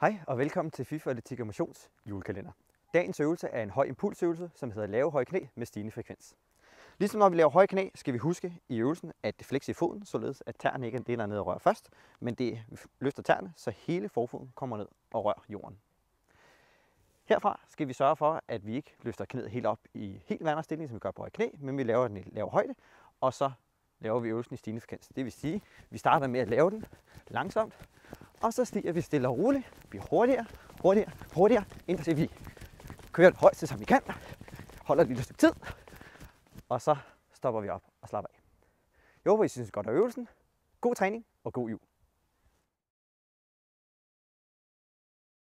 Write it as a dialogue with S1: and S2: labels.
S1: Hej og velkommen til FIFA Atletik og Motions julekalender. Dagens øvelse er en høj impulsøvelse, som hedder lave høje knæ med stigende frekvens. Ligesom når vi laver høje knæ, skal vi huske i øvelsen at flexe i foden, således at tæerne ikke er det, der er nede og rører først, men det løfter tæerne, så hele forfoden kommer ned og rører jorden. Herfra skal vi sørge for, at vi ikke løfter knæet helt op i helt vandrestilling, som vi gør på høje knæ, men vi laver den i lav højde, og så laver vi øvelsen i stigende frekvens. Det vil sige, at vi starter med at lave den langsomt, og så stiger vi stille og roligt. Vi hurtigere, indtil vi kører det højst, som vi kan. Holder et lille stykke tid, og så stopper vi op og slapper af. Jeg håber, I synes godt af øvelsen. God træning og god jul.